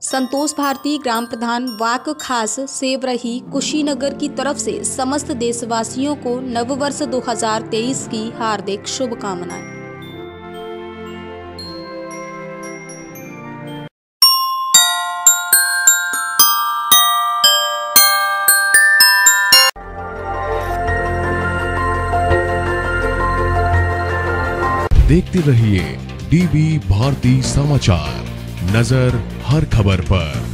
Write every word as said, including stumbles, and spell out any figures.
संतोष भारती ग्राम प्रधान वाक खास सेवरही कुशीनगर की तरफ से समस्त देशवासियों को नववर्ष दो हज़ार तेईस की हार्दिक शुभकामनाएं। देखते रहिए डीबी भारती समाचार, नजर हर खबर पर।